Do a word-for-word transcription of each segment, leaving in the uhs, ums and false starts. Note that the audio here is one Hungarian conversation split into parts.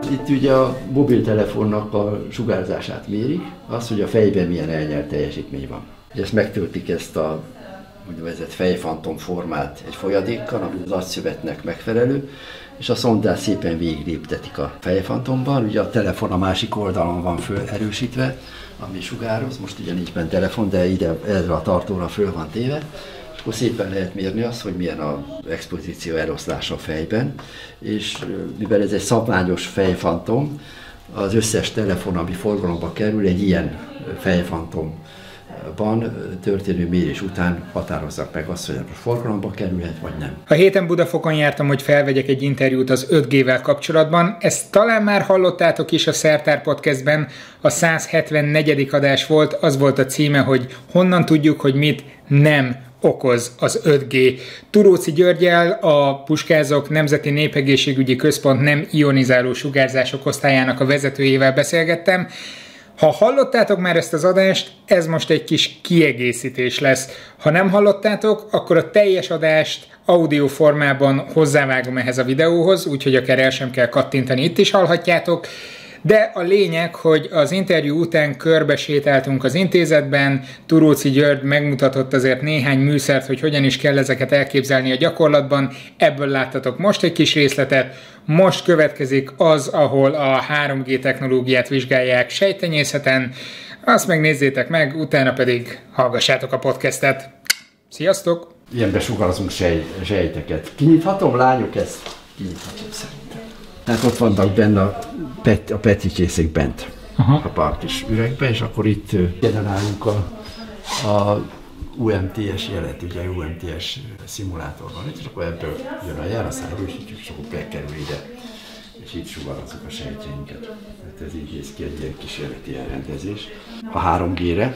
Itt ugye a mobiltelefonnak a sugárzását mérik, az, hogy a fejben milyen elnyert teljesítmény van. Ezt megtöltik ezt a úgynevezett fejfantom formát egy folyadékkal, ami az agyszövetnek megfelelő, és a szondát szépen végigléptetik a fejfantomban. Ugye a telefon a másik oldalon van föl erősítve, ami sugároz, most ugye nincs benne telefon, de ide erre a tartóra föl van téve, és akkor szépen lehet mérni azt, hogy milyen az expozíció eloszlása a fejben, és mivel ez egy szabványos fejfantom, az összes telefon, ami forgalomba kerül, egy ilyen fejfantomban történő mérés után határozzak meg azt, hogy a forgalomba kerülhet, vagy nem. A héten Budafokon jártam, hogy felvegyek egy interjút az öt G-vel kapcsolatban. Ezt talán már hallottátok is a Szertár Podcastben, a száz hetvennegyedik adás volt, az volt a címe, hogy honnan tudjuk, hogy mit nem okoz az öt G. Turóczy Györggyel, a Puskázok Nemzeti Népegészségügyi Központ nem ionizáló sugárzások osztályának a vezetőjével beszélgettem. Ha hallottátok már ezt az adást, ez most egy kis kiegészítés lesz. Ha nem hallottátok, akkor a teljes adást audio formában hozzávágom ehhez a videóhoz, úgyhogy akár el sem kell kattintani, itt is hallhatjátok. De a lényeg, hogy az interjú után körbesétáltunk az intézetben, Turóczy György megmutatott azért néhány műszert, hogy hogyan is kell ezeket elképzelni a gyakorlatban, ebből láttatok most egy kis részletet. Most következik az, ahol a három G technológiát vizsgálják sejttenyészeten, azt megnézzétek meg, utána pedig hallgassátok a podcastet. Sziasztok! Ilyenbe sugarzunk sej, sejteket. Kinyithatom, lányok, ezt? Kinyithatom szerintem. Tehát ott vannak benne a, pet, a peticsészék bent, aha, a pár kis üregben, és akkor itt generálunk a, a U M T S jelet, ugye U M T S szimulátor van, és akkor ebből jön a jel, aztán erősítjük, és akkor bekerül ide, és így sugarazunk a sejtjeinket. Tehát ez így néz ki egy ilyen kísérleti elrendezés. A három G-re.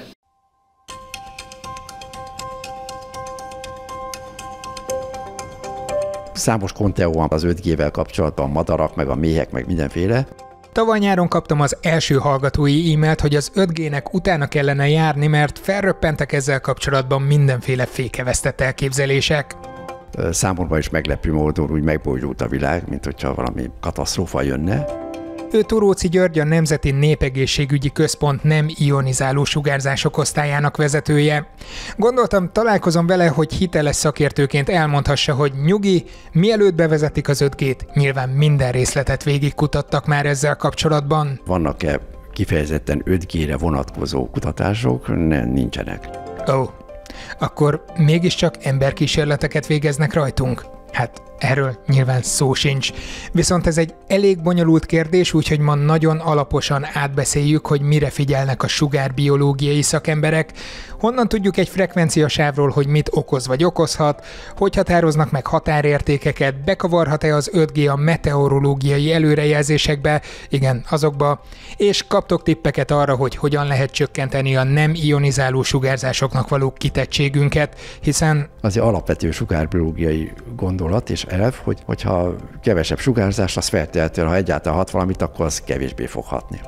Számos konteó van az öt G-vel kapcsolatban, madarak, meg a méhek, meg mindenféle. Tavaly nyáron kaptam az első hallgatói e-mailt, hogy az öt G-nek utána kellene járni, mert felröppentek ezzel kapcsolatban mindenféle fékevesztett elképzelések. Számomra is meglepő módon úgy megbójult a világ, mint hogyha valami katasztrófa jönne. Ő Turóczy György, a Nemzeti Népegészségügyi Központ nem ionizáló sugárzások osztályának vezetője. Gondoltam, találkozom vele, hogy hiteles szakértőként elmondhassa, hogy nyugi, mielőtt bevezetik az öt G-t, nyilván minden részletet végigkutattak már ezzel kapcsolatban. Vannak-e kifejezetten öt G-re vonatkozó kutatások? Nem, nincsenek. Ó, oh, akkor mégiscsak emberkísérleteket végeznek rajtunk? Hát erről nyilván szó sincs. Viszont ez egy elég bonyolult kérdés, úgyhogy ma nagyon alaposan átbeszéljük, hogy mire figyelnek a sugárbiológiai szakemberek, honnan tudjuk egy frekvenciasávról, hogy mit okoz vagy okozhat, hogy határoznak meg határértékeket, bekavarhat-e az öt G a meteorológiai előrejelzésekbe, igen, azokba, és kaptok tippeket arra, hogy hogyan lehet csökkenteni a nem ionizáló sugárzásoknak való kitettségünket, hiszen az alapvető sugárbiológiai gondolat és elv, hogy, hogyha kevesebb sugárzás, az feltétlenül, ha egyáltalán hat valamit, akkor az kevésbé fog hatni.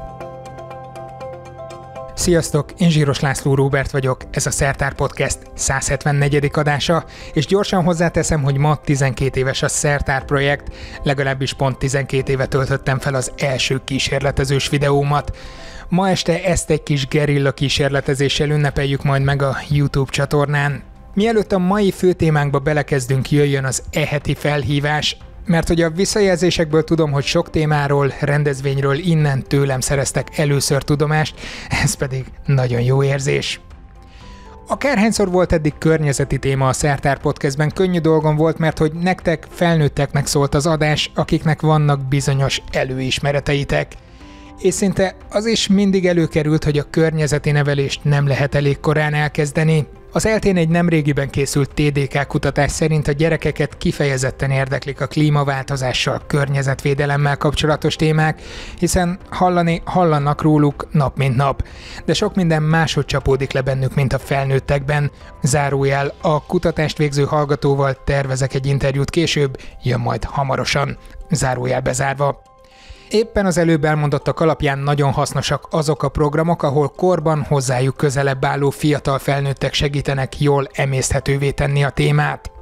Sziasztok, én Zsíros László Róbert vagyok, ez a Szertár Podcast száz hetvennegyedik adása, és gyorsan hozzáteszem, hogy ma tizenkét éves a Szertár projekt, legalábbis pont tizenkét éve töltöttem fel az első kísérletezős videómat. Ma este ezt egy kis gerilla kísérletezéssel ünnepeljük majd meg a YouTube csatornán. Mielőtt a mai fő témánkba belekezdünk, jöjjön az e-heti felhívás, mert hogy a visszajelzésekből tudom, hogy sok témáról, rendezvényről innen tőlem szereztek először tudomást, ez pedig nagyon jó érzés. Akárhányszor volt eddig környezeti téma a Szertár Podcastben, könnyű dolgom volt, mert hogy nektek, felnőtteknek szólt az adás, akiknek vannak bizonyos előismereteitek. És szinte az is mindig előkerült, hogy a környezeti nevelést nem lehet elég korán elkezdeni. Az eltén egy nemrégiben készült té dé ká kutatás szerint a gyerekeket kifejezetten érdeklik a klímaváltozással, környezetvédelemmel kapcsolatos témák, hiszen hallani hallanak róluk nap mint nap, de sok minden máshogy csapódik le bennük, mint a felnőttekben. Zárójel, a kutatást végző hallgatóval tervezek egy interjút később, jön majd hamarosan. Zárójel bezárva. Éppen az előbb elmondottak alapján nagyon hasznosak azok a programok, ahol korban hozzájuk közelebb álló fiatal felnőttek segítenek jól emészthetővé tenni a témát.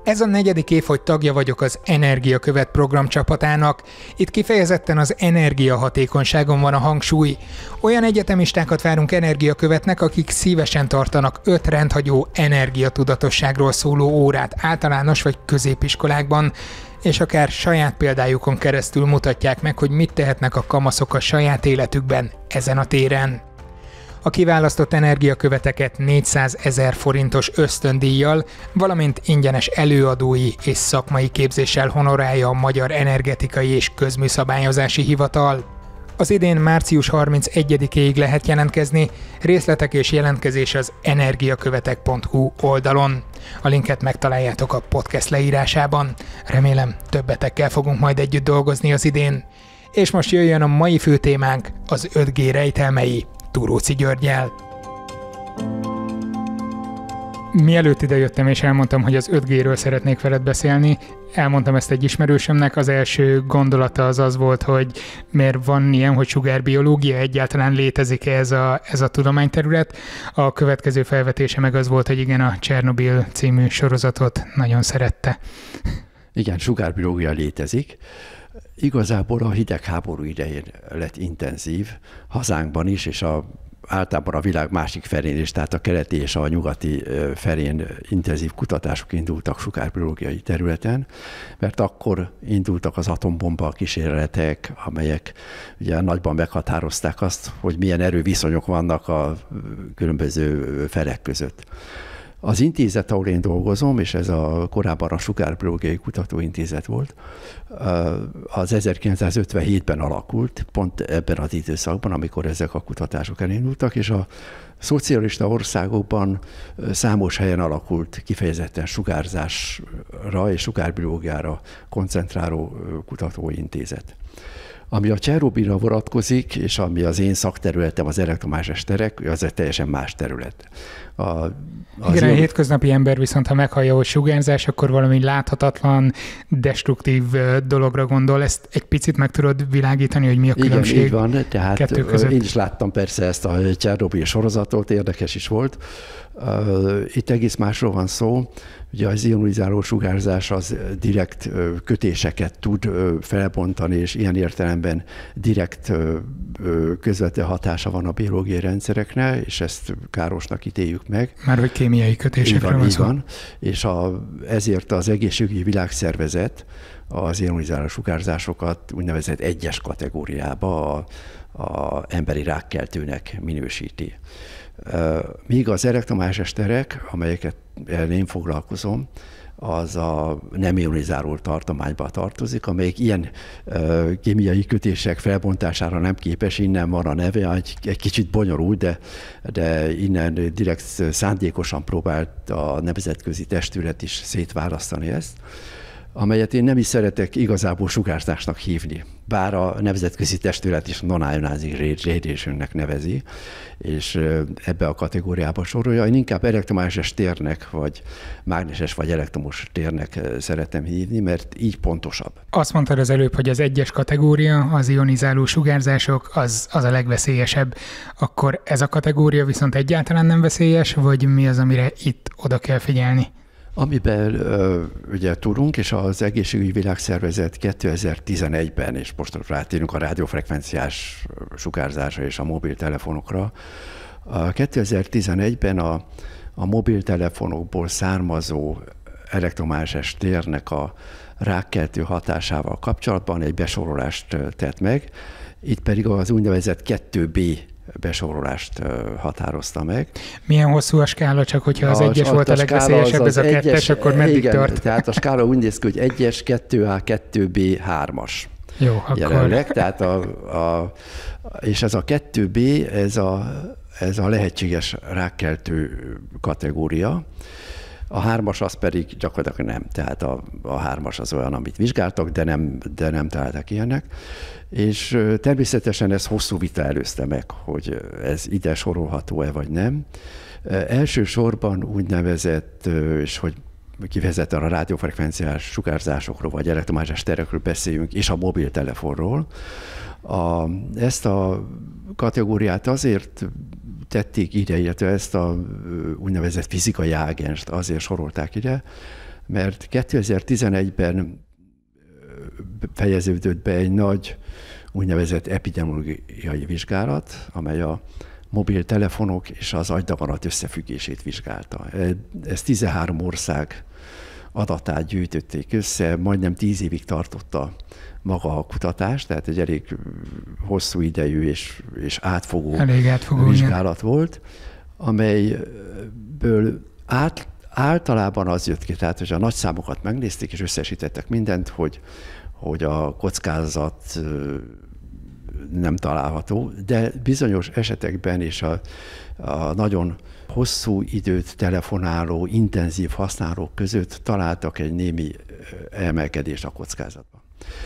Ez a negyedik év, hogy tagja vagyok az Energiakövet program csapatának. Itt kifejezetten az energiahatékonyságon van a hangsúly. Olyan egyetemistákat várunk Energiakövetnek, akik szívesen tartanak öt rendhagyó energiatudatosságról szóló órát általános vagy középiskolákban, és akár saját példájukon keresztül mutatják meg, hogy mit tehetnek a kamaszok a saját életükben ezen a téren. A kiválasztott energiaköveteket négyszázezer forintos ösztöndíjjal, valamint ingyenes előadói és szakmai képzéssel honorálja a Magyar Energetikai és Közműszabályozási Hivatal. Az idén március harmincegyedikéig lehet jelentkezni, részletek és jelentkezés az energiakövetek pont hu oldalon. A linket megtaláljátok a podcast leírásában. Remélem, többetekkel fogunk majd együtt dolgozni az idén. És most jöjjön a mai fő témánk, az öt G rejtelmei. Túróczi Györggyel. Mielőtt idejöttem és elmondtam, hogy az öt G-ről szeretnék veled beszélni, elmondtam ezt egy ismerősömnek, az első gondolata az az volt, hogy miért van ilyen, hogy sugárbiológia, egyáltalán létezik-e ez a, ez a tudományterület. A következő felvetése meg az volt, hogy igen, a Csernobil című sorozatot nagyon szerette. Igen, sugárbiológia létezik. Igazából a hidegháború idején lett intenzív, hazánkban is, és a, általában a világ másik felén is, tehát a keleti és a nyugati felén intenzív kutatások indultak sugárbiológiai területen, mert akkor indultak az atombomba kísérletek, amelyek ugye nagyban meghatározták azt, hogy milyen erőviszonyok vannak a különböző felek között. Az intézet, ahol én dolgozom, és ez a korábban a Sugárbiológiai Kutatóintézet volt, az ezerkilencszázötvenhétben alakult, pont ebben az időszakban, amikor ezek a kutatások elindultak, és a szocialista országokban számos helyen alakult kifejezetten sugárzásra és sugárbiológiára koncentráló kutatóintézet. Ami a Csernobilra vonatkozik, és ami az én szakterületem, az elektromágneses terek, az egy teljesen más terület. A, Igen, a hétköznapi ember viszont, ha meghallja, hogy sugárzás, akkor valami láthatatlan, destruktív dologra gondol. Ezt egy picit meg tudod világítani, hogy mi a különbség? Igen, így van. Tehát kettő között? Én is láttam persze ezt a Csernobil sorozatot, érdekes is volt. Itt egész másról van szó. Ugye az ionizáló sugárzás az direkt kötéseket tud felbontani, és ilyen értelemben direkt közvetlen hatása van a biológiai rendszereknek, és ezt károsnak ítéljük meg. Már hogy kémiai kötésekről van, van szó. Van. És a, ezért az Egészségügyi Világszervezet az ionizáló sugárzásokat úgynevezett egyes kategóriába a, a emberi rákkeltőnek minősíti. Míg az elektromágneses terek, amelyeket én foglalkozom, az a nem ionizáló tartományba tartozik, amelyik ilyen uh, kémiai kötések felbontására nem képes, innen van a neve, egy, egy kicsit bonyolult, de, de innen direkt szándékosan próbált a nemzetközi testület is szétválasztani ezt, amelyet én nem is szeretek igazából sugárzásnak hívni, bár a nemzetközi testület is non-ionizing radiationnek nevezi, és ebbe a kategóriába sorolja. Én inkább elektromágneses térnek, vagy mágneses vagy elektromos térnek szeretem hívni, mert így pontosabb. Azt mondtad az előbb, hogy az egyes kategória, az ionizáló sugárzások, az, az a legveszélyesebb. Akkor ez a kategória viszont egyáltalán nem veszélyes, vagy mi az, amire itt oda kell figyelni? Amiben uh, ugye tudunk, és az Egészségügyi Világszervezet kétezer-tizenegyben, és most rátérünk a rádiófrekvenciás sugárzásra és a mobiltelefonokra, a kétezer-tizenegyben a, a mobiltelefonokból származó elektromágneses térnek a rákkeltő hatásával kapcsolatban egy besorolást tett meg, itt pedig az úgynevezett kettő bé besorolást határozta meg. Milyen hosszú a skála, csak hogyha az a, egyes volt a legveszélyesebb, ez a kettes, egyes, akkor meddig igen, tart? Tehát a skála úgy néz ki, hogy egyes, kettő á, kettő bé, hármas. Jó, jelenleg, akkor... Tehát a, a, és ez a kettő bé, ez a, ez a lehetséges rákkeltő kategória. A hármas az pedig gyakorlatilag nem, tehát a, a hármas az olyan, amit vizsgáltak, de nem, de nem találtak ilyenek. És természetesen ez hosszú vita előzte meg, hogy ez ide sorolható-e vagy nem. Elsősorban úgynevezett, és hogy kifejezetten a rádiófrekvenciás sugárzásokról vagy elektromágneses terekről beszéljünk, és a mobiltelefonról. A, ezt a kategóriát azért tették ide, illetve ezt a úgynevezett fizikai ágenst azért sorolták ide, mert kétezer-tizenegyben fejeződött be egy nagy úgynevezett epidemiológiai vizsgálat, amely a mobiltelefonok és az agydaganat összefüggését vizsgálta. Ez tizenhárom ország adatát gyűjtötték össze, majdnem tíz évig tartotta maga a kutatás, tehát egy elég hosszú idejű és, és átfogó, elég átfogó vizsgálat igen. volt, amelyből át, általában az jött ki, tehát hogy a nagy számokat megnézték és összesítettek mindent, hogy, hogy a kockázat nem található, de bizonyos esetekben és a, a nagyon hosszú időt telefonáló, intenzív használók között találtak egy némi emelkedést a kockázatban.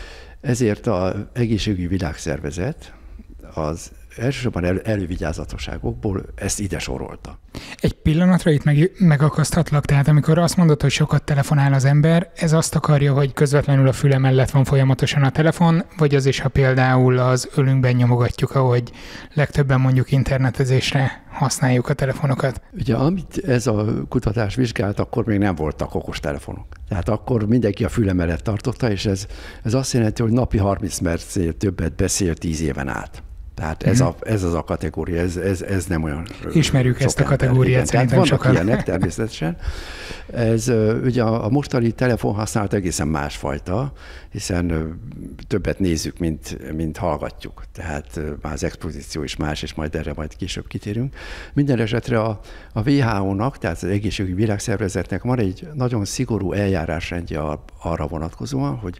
Ezért az Egészségügyi Világszervezet az elsősorban elő, elővigyázatosságokból ezt ide sorolta. Egy pillanatra itt meg, megakaszthatlak, tehát amikor azt mondod, hogy sokat telefonál az ember, ez azt akarja, hogy közvetlenül a füle mellett van folyamatosan a telefon, vagy az is, ha például az ölünkben nyomogatjuk, ahogy legtöbben mondjuk internetezésre használjuk a telefonokat? Ugye, amit ez a kutatás vizsgált, akkor még nem voltak okostelefonok. Tehát akkor mindenki a füle mellett tartotta, és ez, ez azt jelenti, hogy napi harminc percnél többet beszél tíz éven át. Tehát ez, a, ez az a kategória, ez, ez, ez nem olyan... Ismerjük ezt a kategóriát szerintem vannak sokan. ilyenek természetesen. Ez ugye a, a mostani telefonhasználat egészen másfajta, hiszen többet nézzük, mint, mint hallgatjuk. Tehát már az expozíció is más, és majd erre majd később kitérünk. Minden esetre a, a dupla vé há ó-nak, tehát az Egészségügyi Világszervezetnek van egy nagyon szigorú eljárásrendje arra vonatkozóan, hogy,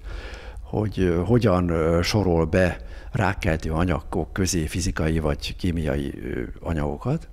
hogy hogyan sorol be rákkeltő anyagok közé fizikai vagy kémiai anyagokat,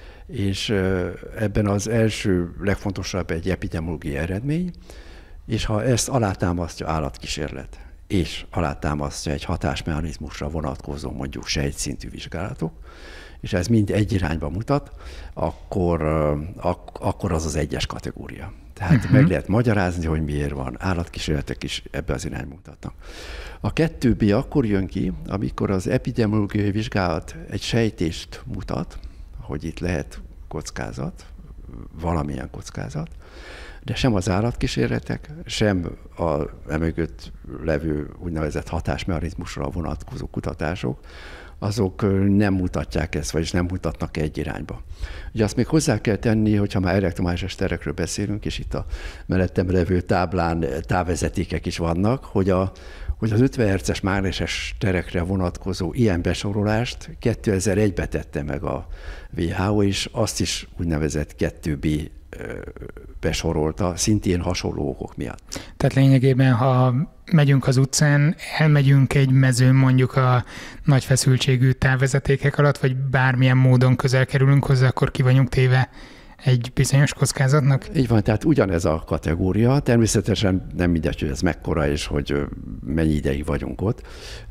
és ebben az első legfontosabb egy epidemiológiai eredmény, és ha ezt alátámasztja állatkísérlet, és alátámasztja egy hatásmechanizmusra vonatkozó mondjuk sejtszintű vizsgálatok, és ez mind egy irányba mutat, akkor, ak- akkor az az egyes kategória. Tehát uh-huh. meg lehet magyarázni, hogy miért van. Állatkísérletek is ebbe az irányba mutatnak. A kettő B akkor jön ki, amikor az epidemiológiai vizsgálat egy sejtést mutat, hogy itt lehet kockázat, valamilyen kockázat, de sem az állatkísérletek, sem a emögött levő úgynevezett hatásmechanizmusra vonatkozó kutatások, azok nem mutatják ezt, vagyis nem mutatnak egy irányba. Ugye azt még hozzá kell tenni, hogyha már elektromágneses terekről beszélünk, és itt a mellettem levő táblán távvezetékek is vannak, hogy, a, hogy az ötven hertzes mágneses terekre vonatkozó ilyen besorolást kétezer-egyben tette meg a dupla vé há ó, és azt is úgynevezett kettő B besorolta, szintén hasonló okok miatt. Tehát lényegében, ha megyünk az utcán, elmegyünk egy mezőn mondjuk a nagy feszültségű távvezetékek alatt, vagy bármilyen módon közel kerülünk hozzá, akkor ki vagyunk téve egy bizonyos kockázatnak? Így van, tehát ugyanez a kategória. Természetesen nem mindegy, hogy ez mekkora, és hogy mennyi ideig vagyunk ott.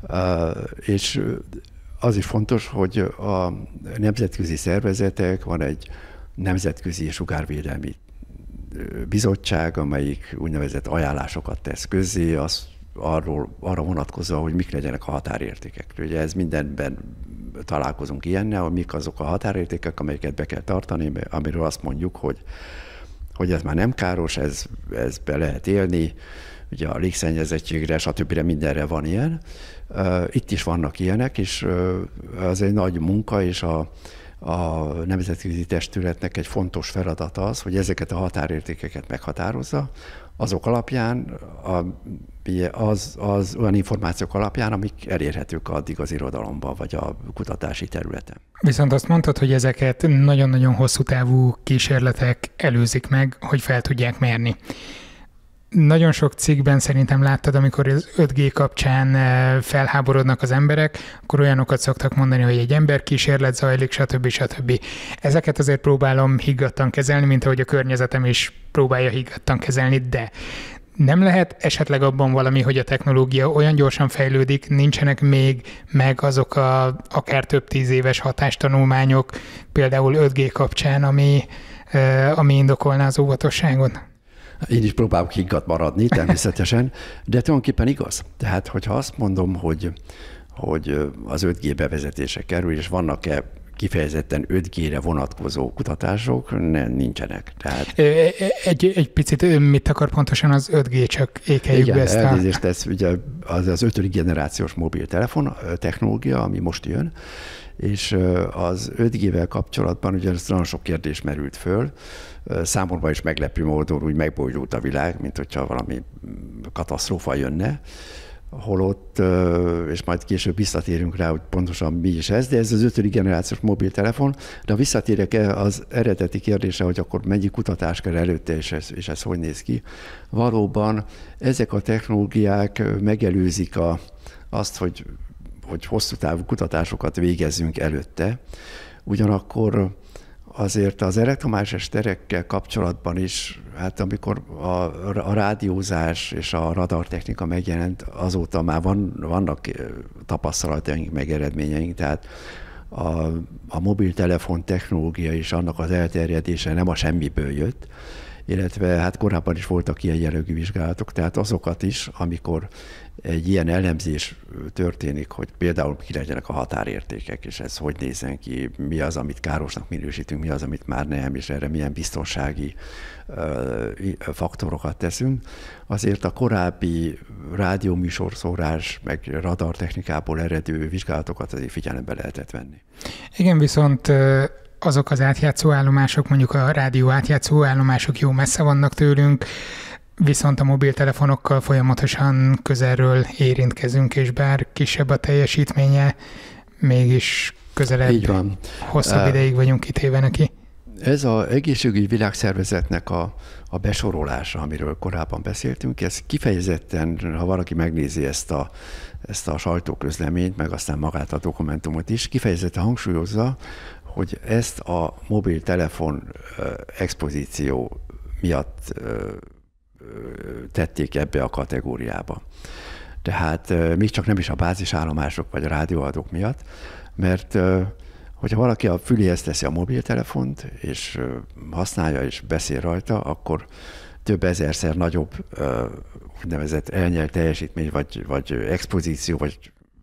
És az is fontos, hogy a nemzetközi szervezetek, van egy nemzetközi sugárvédelmi bizottság, amelyik úgynevezett ajánlásokat tesz közzé, az arról, arra vonatkozóan, hogy mik legyenek a határértékek. Ugye ez mindenben találkozunk ilyennel, hogy mik azok a határértékek, amelyeket be kell tartani, amiről azt mondjuk, hogy, hogy ez már nem káros, ez, ez be lehet élni, ugye a légszennyezettségre, stb. Mindenre van ilyen. Itt is vannak ilyenek, és az egy nagy munka, és a a nemzetközi testületnek egy fontos feladata az, hogy ezeket a határértékeket meghatározza, azok alapján, a, az, az olyan információk alapján, amik elérhetők addig az irodalomban, vagy a kutatási területen. Viszont azt mondtad, hogy ezeket nagyon-nagyon hosszú távú kísérletek előzik meg, hogy fel tudják mérni. Nagyon sok cikkben szerintem láttad, amikor az öt G kapcsán felháborodnak az emberek, akkor olyanokat szoktak mondani, hogy egy emberkísérlet zajlik, stb. stb. Ezeket azért próbálom higgadtan kezelni, mint ahogy a környezetem is próbálja higgadtan kezelni, de nem lehet esetleg abban valami, hogy a technológia olyan gyorsan fejlődik, nincsenek még meg azok a akár több tíz éves hatástanulmányok, például öt G kapcsán, ami, ami indokolná az óvatosságot? Én is próbálok higgadt maradni, természetesen, de tulajdonképpen igaz. Tehát, hogyha azt mondom, hogy, hogy az öt G bevezetése kerül, és vannak-e kifejezetten öt G-re vonatkozó kutatások ne, nincsenek. Tehát... Egy, egy picit mit akar pontosan az öt G, csak ékeljük igen, be ezt a... elnézést, ez ugye az az ötödik generációs mobiltelefon technológia, ami most jön, és az öt G-vel kapcsolatban ugye nagyon sok kérdés merült föl. Számomra is meglepő módon úgy megbójult a világ, mint hogyha valami katasztrófa jönne. Holott, és majd később visszatérünk rá, hogy pontosan mi is ez, de ez az ötödik generációs mobiltelefon, de ha visszatérek az eredeti kérdésre, hogy akkor mennyi kutatás kell előtte, és ez, és ez hogy néz ki. Valóban ezek a technológiák megelőzik a, azt, hogy, hogy hosszú távú kutatásokat végezzünk előtte. Ugyanakkor azért az elektromágneses terekkel kapcsolatban is, hát amikor a, a rádiózás és a radartechnika megjelent, azóta már van, vannak tapasztalataink, meg eredményeink, tehát a, a mobiltelefon technológia és annak az elterjedése nem a semmiből jött, illetve hát korábban is voltak ilyen jellegű vizsgálatok, tehát azokat is, amikor egy ilyen elemzés történik, hogy például ki legyenek a határértékek, és ez hogy nézzen ki, mi az, amit károsnak minősítünk, mi az, amit már nem, és erre milyen biztonsági faktorokat teszünk. Azért a korábbi rádióműsorszórás, meg radartechnikából eredő vizsgálatokat azért figyelembe lehetett venni. Igen, viszont azok az átjátszó állomások, mondjuk a rádió átjátszó állomások jó messze vannak tőlünk, viszont a mobiltelefonokkal folyamatosan közelről érintkezünk, és bár kisebb a teljesítménye, mégis közelebb így van. Hosszabb ideig vagyunk kitéve neki. Ez az egészségügyi világszervezetnek a, a besorolása, amiről korábban beszéltünk, ez kifejezetten, ha valaki megnézi ezt a, ezt a sajtóközleményt, meg aztán magát a dokumentumot is, kifejezetten hangsúlyozza, hogy ezt a mobiltelefon expozíció miatt tették ebbe a kategóriába. Tehát még csak nem is a bázisállomások vagy a rádióadók miatt, mert hogyha valaki a füléhez teszi a mobiltelefont, és használja és beszél rajta, akkor több ezerszer nagyobb úgynevezett elnyelt teljesítmény, vagy, vagy expozíció, vagy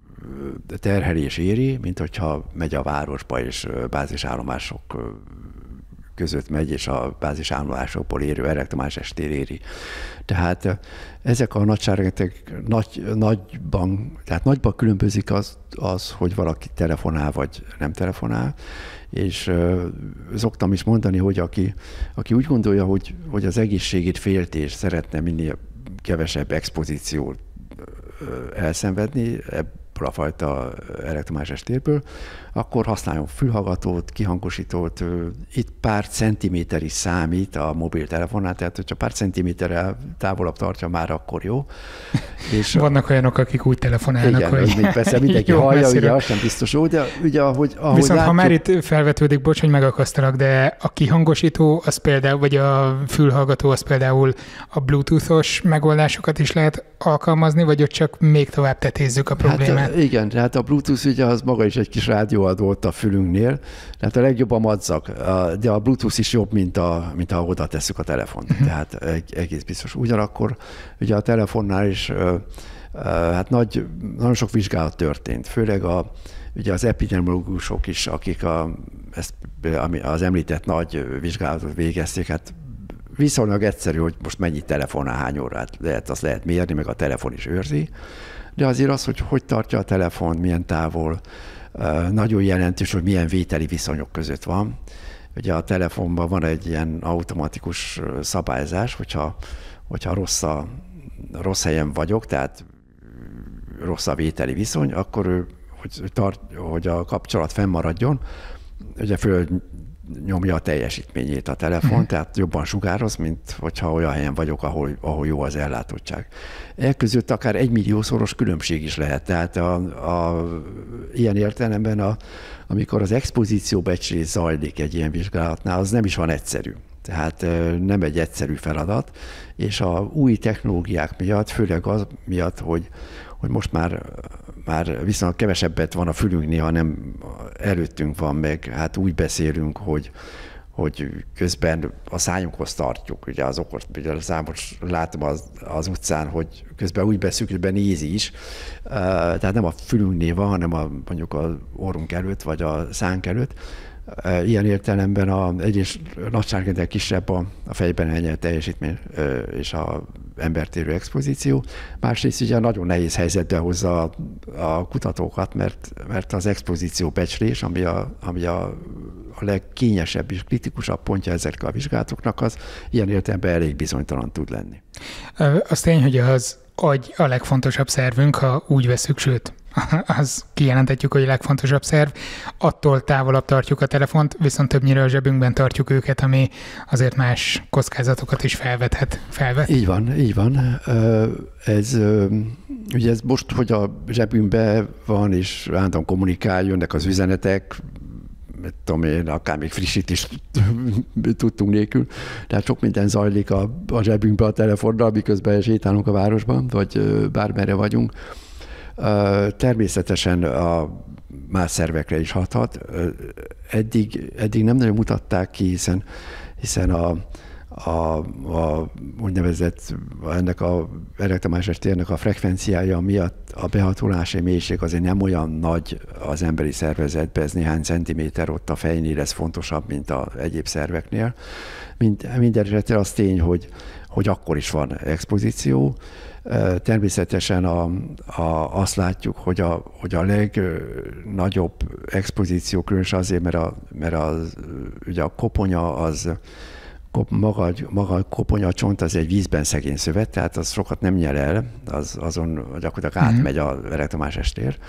terhelés éri, mint hogyha megy a városba, és bázisállomások között megy, és a bázisállomásokból érő elektromágneses tér éri. Tehát ezek a nagyságrengetek nagy, nagyban, tehát nagyban különbözik az, az, hogy valaki telefonál, vagy nem telefonál, és uh, szoktam is mondani, hogy aki, aki úgy gondolja, hogy, hogy az egészségét félti, és szeretne minél kevesebb expozíciót uh, elszenvedni, a fajta elektromágneses térből, akkor használjon fülhallgatót, kihangosítót. Itt pár centiméter is számít a mobiltelefonnál, tehát hogyha pár centiméterrel távolabb tartja, már akkor jó. És vannak olyanok, akik úgy telefonálnak, igen, hogy... Igen, persze mindenki hallja, messziről. Ugye az sem biztos jó, de ugye ahogy, ahogy Viszont látjuk... ha már itt felvetődik, bocs, hogy megakasztalak, de a kihangosító, az például, vagy a fülhallgató, az például a bluetoothos megoldásokat is lehet alkalmazni, vagy ott csak még tovább tetézzük a problémát? Hát, igen, tehát a Bluetooth ugye az maga is egy kis rádióadó ott a fülünknél, tehát a legjobb a madzag, de a Bluetooth is jobb, mint, a, mint ha oda tesszük a telefont, uh-huh. tehát egész biztos. Ugyanakkor ugye a telefonnál is hát nagy, nagyon sok vizsgálat történt, főleg a, ugye az epidemiológusok is, akik a, ezt, az említett nagy vizsgálatot végezték, hát viszonylag egyszerű, hogy most mennyi telefonál, hány órát lehet, azt lehet mérni, meg a telefon is őrzi, de azért az, hogy hogy tartja a telefon, milyen távol, nagyon jelentős, hogy milyen vételi viszonyok között van. Ugye a telefonban van egy ilyen automatikus szabályzás, hogyha, hogyha rossz, a, rossz helyen vagyok, tehát rossz a vételi viszony, akkor ő, hogy, tart, hogy a kapcsolat fennmaradjon, ugye föl nyomja a teljesítményét a telefon, uh-huh. tehát jobban sugároz, mint hogyha olyan helyen vagyok, ahol, ahol jó az ellátottság. Elközött akár egymilliószoros különbség is lehet. Tehát a, a, ilyen értelemben, a, amikor az expozíció becslés zajlik egy ilyen vizsgálatnál, az nem is van egyszerű. Tehát nem egy egyszerű feladat, és a új technológiák miatt, főleg az miatt, hogy, hogy most már, már viszonylag kevesebbet van a fülünk, néha nem előttünk van meg, hát úgy beszélünk, hogy, hogy közben a szájunkhoz tartjuk, ugye az okos, ugye számos látom az, az utcán, hogy közben úgy beszélünk, közben nézi is, tehát nem a fülünknél van, hanem a, mondjuk az orrunk előtt, vagy a szánk előtt. Ilyen értelemben a egyes nagyságrendel kisebb a, a fejben elnyert teljesítmény és a embertérő expozíció. Másrészt ugye nagyon nehéz helyzetbe hozza a, a kutatókat, mert, mert az expozíció becslés, ami a, ami a, a legkényesebb és kritikusabb pontja ezeknek a vizsgálatoknak, az ilyen értelemben elég bizonytalan tud lenni. Az tény, hogy az agy a legfontosabb szervünk, ha úgy veszük, sőt, az kijelenthetjük, hogy a legfontosabb szerv. Attól távolabb tartjuk a telefont, viszont többnyire a zsebünkben tartjuk őket, ami azért más kockázatokat is felvethet. Felvet. Így van, így van. Ez, ugye ez most, hogy a zsebünkben van, és állandóan kommunikál, jönnek az üzenetek, tudom én, akár még frissítést tudtunk nélkül. Tehát sok minden zajlik a, a zsebünkbe a telefonnal, miközben sétálunk a városban, vagy bármerre vagyunk. Természetesen a más szervekre is hathat. Eddig, eddig nem nagyon mutatták ki, hiszen, hiszen a, a, a úgynevezett ennek a elektromágneses térnek a frekvenciája miatt a behatolási mélység azért nem olyan nagy az emberi szervezetben, ez néhány centiméter ott a fejnél, ez fontosabb, mint az egyéb szerveknél. Mind, minden esetre az tény, hogy, hogy akkor is van expozíció. Természetesen a, a, azt látjuk, hogy a, hogy a legnagyobb expozíció különösen azért, mert a, mert az, ugye a koponya az maga, maga a koponya csont az egy vízben szegény szövet, tehát az sokat nem nyel el, az, azon gyakorlatilag mm-hmm. átmegy az elektromágneses tér.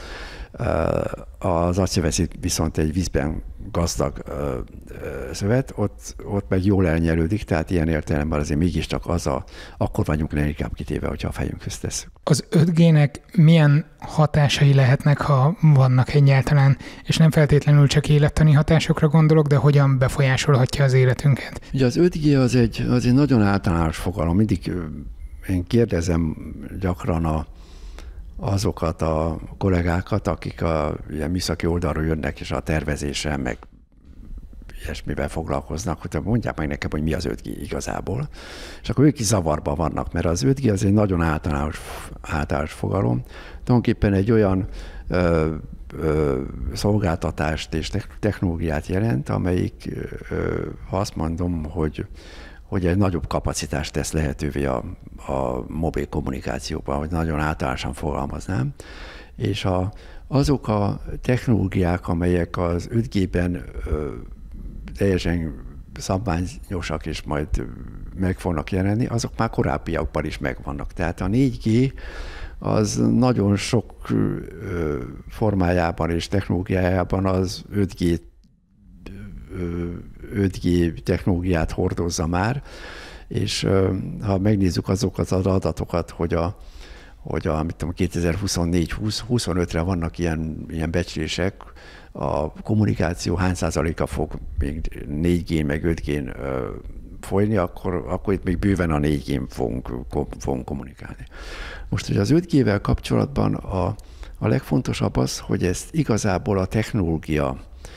Az agyszövetség viszont egy vízben gazdag szövet, ott, ott meg jól elnyelődik, tehát ilyen értelemben azért mégiscsak az a, akkor vagyunk leginkább kitéve, hogyha a fejünkhöz tesszük. Az öt G-nek milyen hatásai lehetnek, ha vannak egyáltalán, és nem feltétlenül csak élettani hatásokra gondolok, de hogyan befolyásolhatja az életünket? Ugye az öt G az egy, az egy nagyon általános fogalom. Mindig én kérdezem gyakran a azokat a kollégákat, akik a ilyen műszaki oldalról jönnek, és a tervezéssel, meg ilyesmivel foglalkoznak, hogy mondják meg nekem, hogy mi az öt G igazából. És akkor ők is zavarban vannak, mert az öt G az egy nagyon általános, általános fogalom. Tulajdonképpen egy olyan ö, ö, szolgáltatást és technológiát jelent, amelyik, ö, ha azt mondom, hogy hogy egy nagyobb kapacitást tesz lehetővé a, a mobil kommunikációban, hogy nagyon általánosan fogalmaznám. És a, azok a technológiák, amelyek az öt G-ben ö, teljesen szabványosak és majd meg fognak jelenni, azok már korábbiakban is megvannak. Tehát a négy G az nagyon sok ö, formájában és technológiájában az öt G öt G technológiát hordozza már, és ha megnézzük azokat az adatokat, hogy a, hogy a mit tudom, kétezer-huszonnégy huszonötre vannak ilyen, ilyen becslések, a kommunikáció hány százaléka fog még négy G meg öt G-n folyni, akkor, akkor itt még bőven a négy G-n fogunk, fogunk kommunikálni. Most, hogy az öt G-vel kapcsolatban a, a legfontosabb az, hogy ez igazából a technológia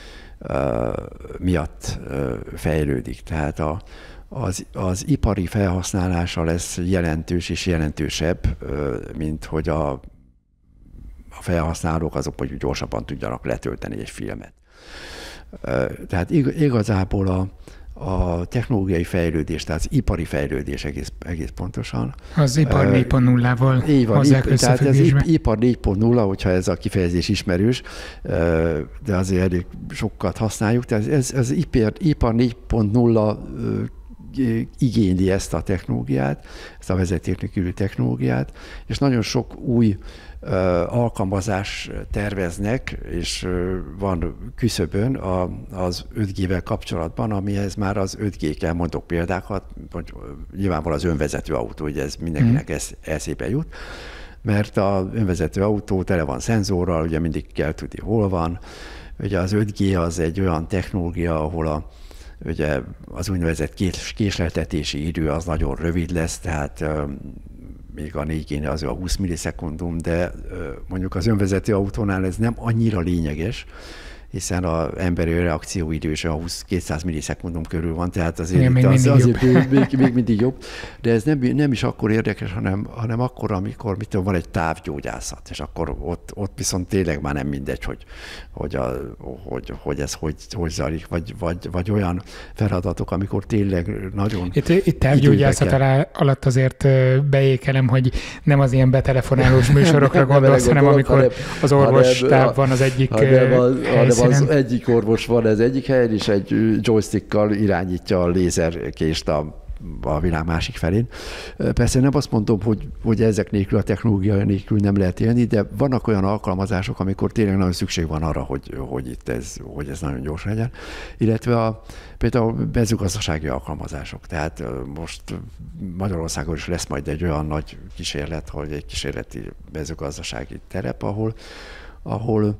miatt fejlődik. Tehát a, az, az ipari felhasználása lesz jelentős és jelentősebb, mint hogy a, a felhasználók azok, hogy gyorsabban tudjanak letölteni egy filmet. Tehát igazából a, a technológiai fejlődés, tehát az ipari fejlődés egész, egész pontosan. Az ipar négy pont nullával hozzák összefüggésbe. Tehát az ipar négy pont nulla, hogyha ez a kifejezés ismerős, de azért elég sokat használjuk. Tehát ez, ez ipar, ipar négy pont nulla igényli ezt a technológiát, ezt a vezeték nélküli technológiát, és nagyon sok új alkalmazás terveznek, és van küszöbön az öt G-vel kapcsolatban, amihez már az öt G kell, mondok példákat, hogy nyilvánvalóan az önvezető autó, hogy ez mindenkinek mm. eszébe jut, mert az önvezető autó tele van szenzorral, ugye mindig kell tudni, hol van. Ugye az öt G az egy olyan technológia, ahol a ugye az úgynevezett késleltetési idő az nagyon rövid lesz, tehát még a négy G-nél az a húsz millisekundum, de mondjuk az önvezető autónál ez nem annyira lényeges, hiszen az emberi reakcióidő is a húsz-kétszáz millisekundum körül van, tehát azért, igen, még az, mindig azért még, még mindig jobb. De ez nem, nem is akkor érdekes, hanem, hanem akkor, amikor mit tudom, van egy távgyógyászat, és akkor ott, ott viszont tényleg már nem mindegy, hogy, hogy, a, hogy, hogy ez hogy, hogy zajlik, vagy, vagy, vagy olyan feladatok, amikor tényleg nagyon Itt, itt távgyógyászat alatt azért beékelem, hogy nem az ilyen betelefonálós műsorokra gondolsz, hanem amikor hanem, az orvostáb van az egyik hanem az, hanem az egyik orvos van az egyik helyen, és egy joystickkal irányítja a lézerkést a a világ másik felén. Persze nem azt mondom, hogy, hogy ezek nélkül, a technológia nélkül nem lehet élni, de vannak olyan alkalmazások, amikor tényleg nagyon szükség van arra, hogy, hogy itt ez, hogy ez nagyon gyors legyen. Illetve a, például mezőgazdasági alkalmazások. Tehát most Magyarországon is lesz majd egy olyan nagy kísérlet, hogy egy kísérleti mezőgazdasági terep, ahol, ahol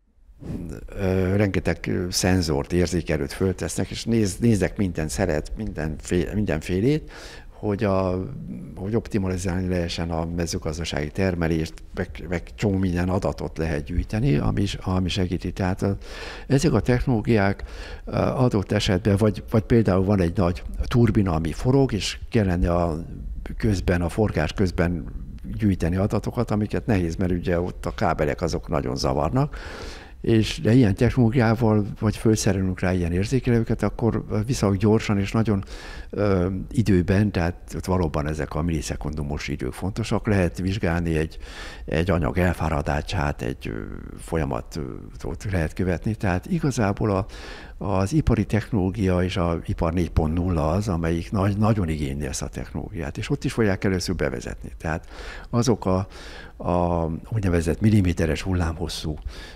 rengeteg szenzort, érzékelőt föltesznek, és néz, néznek minden szeret, mindenféle, mindenfélét, hogy, a, hogy optimalizálni lehessen a mezőgazdasági termelést, meg, meg csomó minden adatot lehet gyűjteni, ami, ami segíti. Tehát a, ezek a technológiák adott esetben, vagy, vagy például van egy nagy turbina, ami forog, és kellene a közben, a forgás közben gyűjteni adatokat, amiket nehéz, mert ugye ott a kábelek azok nagyon zavarnak, és de ilyen technológiával, vagy felszerelünk rá ilyen érzékelőket, akkor viszonylag gyorsan és nagyon ö, időben, tehát ott valóban ezek a millisekundumos idők fontosak, lehet vizsgálni egy, egy anyag elfáradását, egy folyamatot lehet követni, tehát igazából a, az ipari technológia és az ipar négy pont nulla az, amelyik nagy, nagyon igényli ezt a technológiát, és ott is fogják először bevezetni. Tehát azok a, a úgynevezett milliméteres hullámhosszú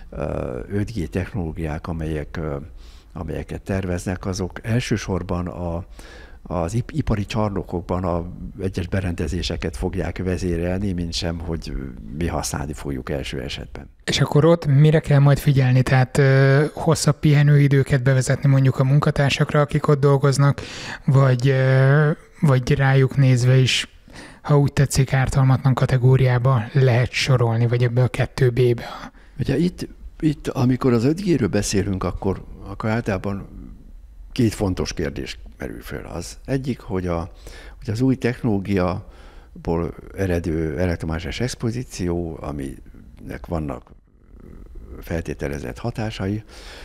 öt G technológiák, amelyek, amelyeket terveznek, azok elsősorban a, az ipari csarnokokban a egyes berendezéseket fogják vezérelni, mint sem, hogy mi használni fogjuk első esetben. És akkor ott mire kell majd figyelni? Tehát ö, hosszabb pihenőidőket bevezetni mondjuk a munkatársakra, akik ott dolgoznak, vagy, ö, vagy rájuk nézve is, ha úgy tetszik, ártalmatlan kategóriába lehet sorolni, vagy ebbe a kettő B-be? Ugye itt, itt, amikor az öt G-ről beszélünk, akkor, akkor általában két fontos kérdés merül föl. Az egyik, hogy, a, hogy az új technológiából eredő elektromágneses expozíció, aminek vannak feltételezett hatásai,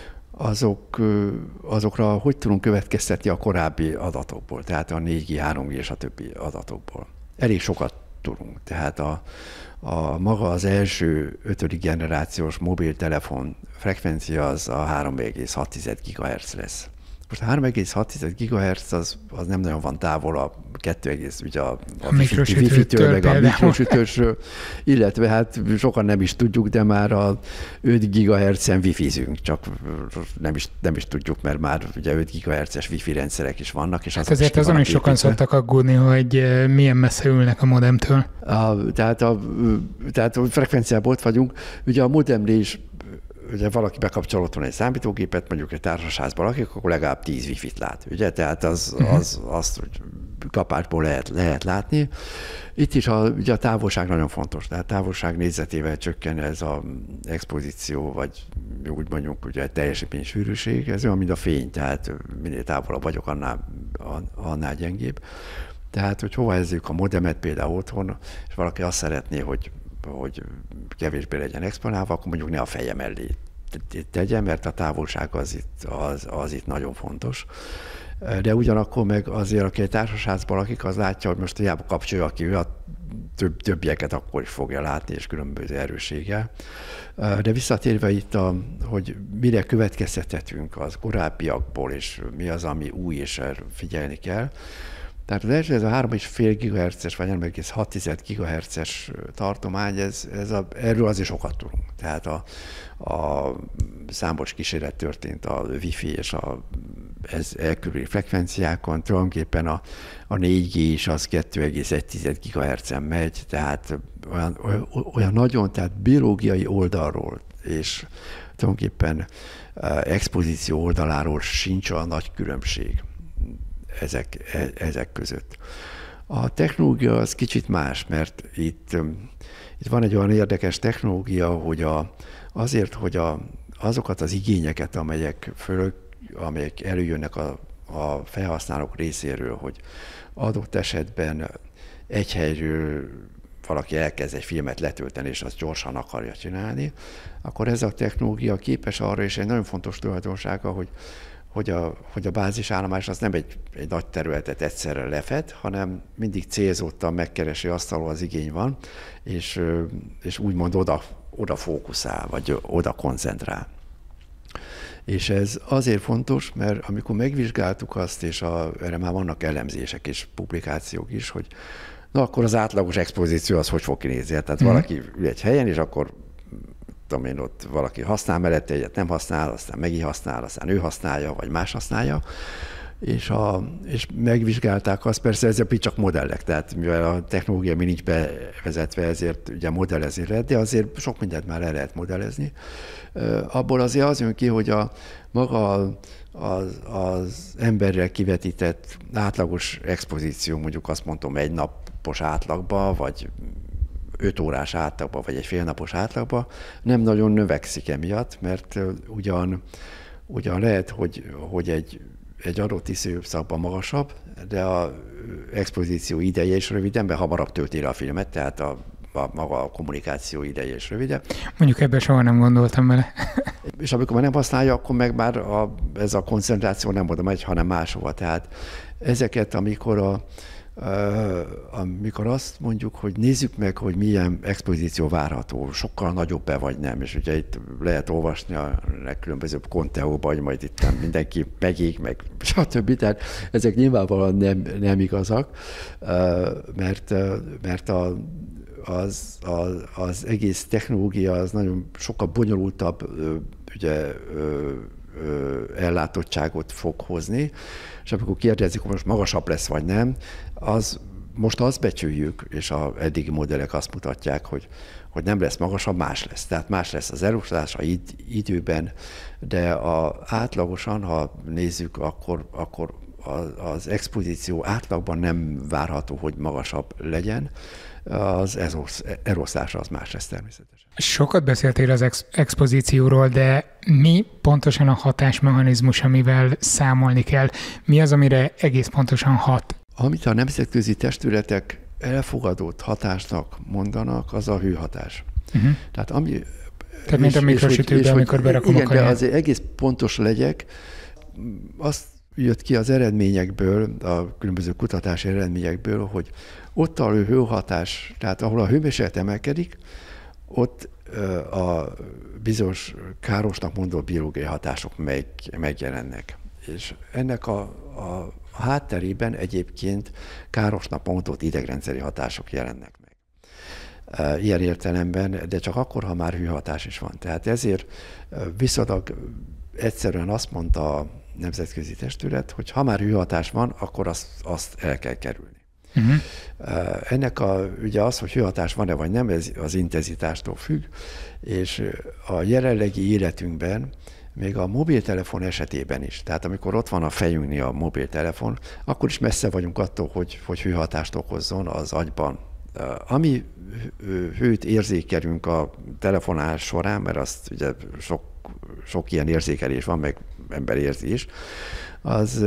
azok, azokra hogy tudunk következtetni a korábbi adatokból, tehát a négy G, három G és a többi adatokból. Elég sokat tudunk, tehát a, a maga az első ötödik generációs mobiltelefon frekvencia az a három egész hat gigahertz lesz. Most a három egész hat gigahertz az, az nem nagyon van távol a kettő egész, ugye a, a Wi-Fi-től, meg a mikrosütősről, illetve hát sokan nem is tudjuk, de már a öt gigahertzen Wi-Fi-zünk, csak nem is, nem is tudjuk, mert már ugye öt gigahertzes Wi-Fi rendszerek is vannak. És hát ezért azon is sokan szoktak aggódni, hogy milyen messze ülnek a modemtől. A, tehát, a, tehát a frekvenciában ott vagyunk, ugye a modemnél is ugye valaki bekapcsol otthon egy számítógépet, mondjuk egy társasházban lakik, akkor legalább tíz Wi-Fi-t lát, ugye? Tehát az, az, azt, hogy kapásból lehet, lehet látni. Itt is a, ugye a távolság nagyon fontos, tehát távolság négyzetével csökken ez az expozíció, vagy úgy mondjuk ugye teljesítménysűrűség, ez olyan, mint a fény, tehát minél távolabb vagyok, annál, annál gyengébb. Tehát, hogy hova helyezzük a modemet például otthon, és valaki azt szeretné, hogy hogy kevésbé legyen exponálva, akkor mondjuk ne a feje mellé tegyen, mert a távolság az itt, az, az itt nagyon fontos. De ugyanakkor meg azért, aki egy társasházban lakik, az látja, hogy most hiába kapcsolja ki, ő a több, többieket akkor is fogja látni, és különböző erősséggel. De visszatérve itt, a, hogy mire következtethetünk az korábbiakból, és mi az, ami új, és figyelni kell. Tehát az első, ez a három egész öt gigahertzes, vagy három egész hat gigahertzes tartomány, ez, ez a, erről azért sokat tudunk. Tehát a, a számos kísérlet történt a Wi-Fi és a ez elkülöni frekvenciákon, tulajdonképpen a, a négy G is az kettő egész egy gigahertzen megy, tehát olyan, olyan, olyan nagyon, tehát biológiai oldalról, és tulajdonképpen expozíció oldaláról sincs olyan nagy különbség ezek, ezek között. A technológia az kicsit más, mert itt, itt van egy olyan érdekes technológia, hogy a, azért, hogy a, azokat az igényeket, amelyek, fölök, amelyek előjönnek a, a felhasználók részéről, hogy adott esetben egy helyről valaki elkezd egy filmet letölteni, és azt gyorsan akarja csinálni, akkor ez a technológia képes arra, és egy nagyon fontos tulajdonsága, hogy, hogy, a, hogy a bázisállomás az nem egy, egy nagy területet egyszerre lefed, hanem mindig célzottan megkeresi azt, ahol az igény van, és, és úgymond oda, oda fókuszál, vagy oda koncentrál. És ez azért fontos, mert amikor megvizsgáltuk azt, és a, erre már vannak elemzések és publikációk is, hogy na akkor az átlagos expozíció az hogy fog kinézni. Tehát mm. valaki ül egy helyen, és akkor tudom én, ott valaki használ mellette, egyet nem használ, aztán megint használ, aztán ő használja, vagy más használja. És, a, és megvizsgálták azt, persze ezek csak modellek, tehát mivel a technológia mi nincs bevezetve, ezért ugye modellezni lehet, de azért sok mindent már el lehet modellezni. Abból azért az jön ki, hogy a maga az, az emberrel kivetített átlagos expozíció, mondjuk azt mondom egy napos átlagba, vagy öt órás átlagba, vagy egy félnapos átlagba, nem nagyon növekszik emiatt, mert ugyan, ugyan lehet, hogy, hogy egy egy adott időszakban magasabb, de az expozíció ideje is röviden, mert hamarabb tölti le a filmet, tehát a, a maga a kommunikáció ideje is rövide. Mondjuk ebben soha nem gondoltam bele. És amikor már nem használja, akkor meg már a, ez a koncentráció nem oda megy, hanem máshova. Tehát ezeket, amikor a amikor azt mondjuk, hogy nézzük meg, hogy milyen expozíció várható, sokkal nagyobb-e vagy nem, és ugye itt lehet olvasni a legkülönbözőbb Conteóban, hogy majd itt mindenki megég, meg stb. Tehát ezek nyilvánvalóan nem, nem igazak, mert, mert a, az, az, az egész technológia az nagyon sokkal bonyolultabb ugye, ellátottságot fog hozni, és amikor kérdezik, hogy most magasabb lesz vagy nem, az most azt becsüljük, és az eddigi modellek azt mutatják, hogy, hogy nem lesz magasabb, más lesz. Tehát más lesz az eloszlás a id- időben, de a, átlagosan, ha nézzük, akkor, akkor az, az expozíció átlagban nem várható, hogy magasabb legyen, az eloszlása az más lesz természetesen. Sokat beszéltél az ex- expozícióról, de mi pontosan a hatásmechanizmus, amivel számolni kell? Mi az, amire egész pontosan hat? Amit a nemzetközi testületek elfogadott hatásnak mondanak, az a hőhatás. Uh-huh. Tehát ami... Tehát mint a mikrosütőben, amikor berakom igen, a kaját. De azért egész pontos legyek, azt jött ki az eredményekből, a különböző kutatási eredményekből, hogy ott a hőhatás, tehát ahol a hőmérséklet emelkedik, ott a bizonyos károsnak mondott biológiai hatások meg, megjelennek. És ennek a, a hátterében egyébként károsnak mondott idegrendszeri hatások jelennek meg. Ilyen értelemben, de csak akkor, ha már hőhatás is van. Tehát ezért viszonylag egyszerűen azt mondta a nemzetközi testület, hogy ha már hőhatás van, akkor azt, azt el kell kerülni. Uh-huh. Ennek a, ugye az, hogy hőhatás van-e vagy nem, ez az intenzitástól függ, és a jelenlegi életünkben, még a mobiltelefon esetében is, tehát amikor ott van a fejünknél a mobiltelefon, akkor is messze vagyunk attól, hogy, hogy hőhatást okozzon az agyban. Ami hőt érzékelünk a telefonálás során, mert azt ugye sok, sok ilyen érzékelés van, meg ember érzi is, az,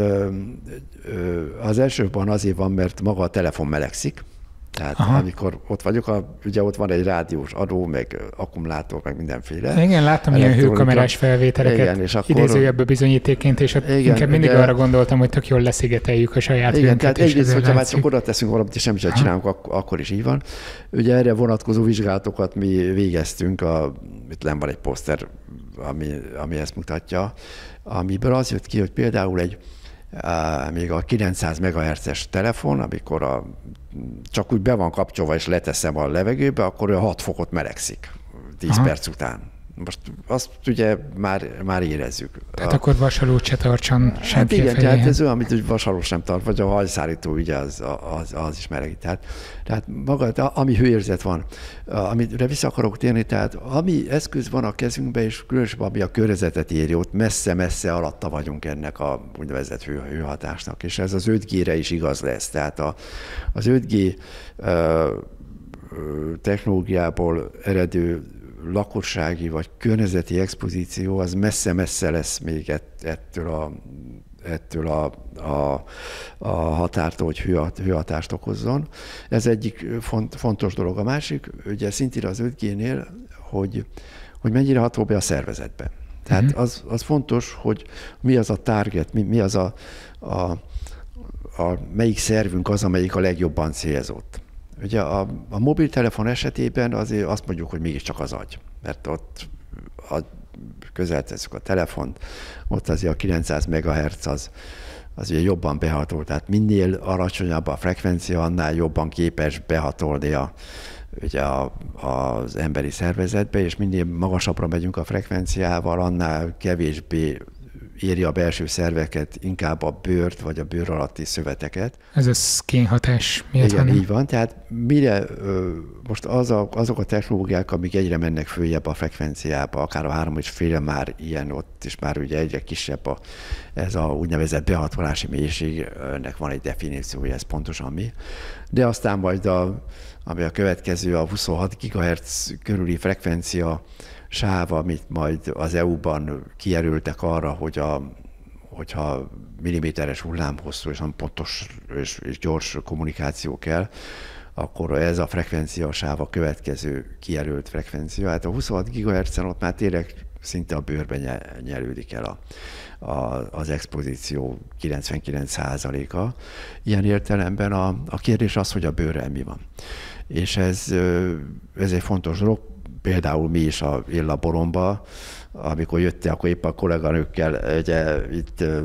az elsősorban azért van, mert maga a telefon melegszik. Tehát aha. amikor ott vagyok, a, ugye ott van egy rádiós adó, meg akkumulátor, meg mindenféle. Igen, láttam ilyen hőkamerás felvételeket, igen, és akkor, idézőjebb bizonyítékként, és igen, inkább mindig de, arra gondoltam, hogy tök jól leszigeteljük a saját igen, tehát egyrészt, hogyha már csak oda teszünk valamit, és semmit sem csinálunk, ak- akkor is így van. Ugye erre vonatkozó vizsgálatokat mi végeztünk, a, itt lenn van egy poszter, ami, ami ezt mutatja, amiből az jött ki, hogy például egy Uh, még a kilencszáz megahertzes telefon, amikor a, csak úgy be van kapcsolva és leteszem a levegőbe, akkor olyan hat fokot melegszik tíz aha. perc után. Most azt ugye már, már érezzük. Tehát a, akkor vasalót se tartson senki hát igen, tehát ez olyan, amit úgy vasaló sem tart, vagy a hajszárító ugye az, az, az is melegít. Tehát, tehát maga, ami hőérzet van, amire vissza akarok térni, tehát ami eszköz van a kezünkben, és különösen ami a környezetet éri, ott messze-messze alatta vagyunk ennek a úgynevezett hő, hőhatásnak, és ez az öt G-re is igaz lesz. Tehát a, az öt G uh, technológiából eredő lakossági vagy környezeti expozíció az messze-messze lesz még ettől a, ettől a, a, a határtól, hogy hőhatást okozzon. Ez egyik font, fontos dolog. A másik, ugye szintén az öt G-nél, hogy, hogy mennyire hatol be a szervezetbe. Tehát az, az fontos, hogy mi az a target, mi, mi az a, a, a, melyik szervünk az, amelyik a legjobban célzott. Ugye a, a mobiltelefon esetében azért azt mondjuk, hogy mégiscsak az agy, mert ott a, közel tesszük a telefont, ott azért a kilencszáz megahertz az, az ugye jobban behatol, tehát minél alacsonyabb a frekvencia, annál jobban képes behatolni a, ugye a, az emberi szervezetbe, és minél magasabbra megyünk a frekvenciával, annál kevésbé éri a belső szerveket, inkább a bőrt vagy a bőr alatti szöveteket. Ez a szkénhatás miatt Igen, van. így van. Tehát mire most az a, azok a technológiák, amik egyre mennek följebb a frekvenciába, akár a három és fél már ilyen, ott is már ugye egyre kisebb a, ez a úgynevezett behatolási mélység, ennek van egy definíciója, ez pontosan mi. De aztán majd a, ami a következő, a huszonhat gigahertz körüli frekvencia sáv, amit majd az é u-ban kijelöltek arra, hogy a, hogyha milliméteres hullámhosszú és pontos és, és gyors kommunikáció kell, akkor ez a frekvencia sáv a következő kijelölt frekvencia. Hát a huszonhat gigahertzen ott már tényleg szinte a bőrben nyelődik el a, a, az expozíció kilencvenkilenc százaléka. Ilyen értelemben a, a kérdés az, hogy a bőrrel mi van. És ez, ez egy fontos dolog. Például mi is a én laboromban, amikor jöttél, akkor épp a kolléganőkkel ugye, itt ö,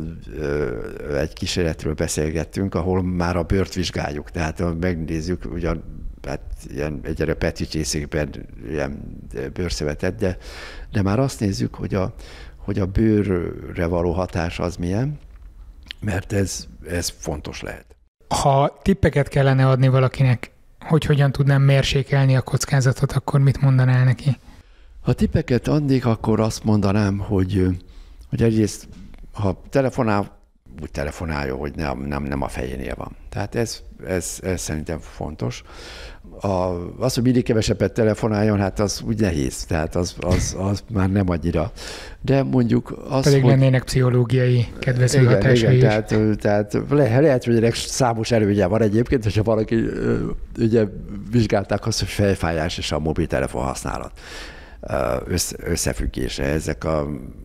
ö, egy kísérletről beszélgettünk, ahol már a bőrt vizsgáljuk. Tehát megnézzük, ugyan hát ilyen egyre petricsészékben ilyen bőrszövetet, de, de már azt nézzük, hogy a, hogy a bőrre való hatás az milyen, mert ez, ez fontos lehet. Ha tippeket kellene adni valakinek, hogy hogyan tudnám mérsékelni a kockázatot, akkor mit mondanál neki? Ha tippeket adnék, akkor azt mondanám, hogy, hogy egyrészt, ha telefonál, úgy telefonáljon, hogy nem, nem, nem a fejénél van. Tehát ez, ez, ez szerintem fontos. A, az, hogy mindig kevesebbet telefonáljon, hát az úgy nehéz, tehát az, az, az már nem annyira. De mondjuk az, Pedig hogy... lennének pszichológiai kedvező igen, hatásai igen, is. Tehát, tehát le, lehet, hogy ennek számos előnye van egyébként, hogyha valaki ugye vizsgálták azt, hogy fejfájás és a mobiltelefon használat összefüggése ezek a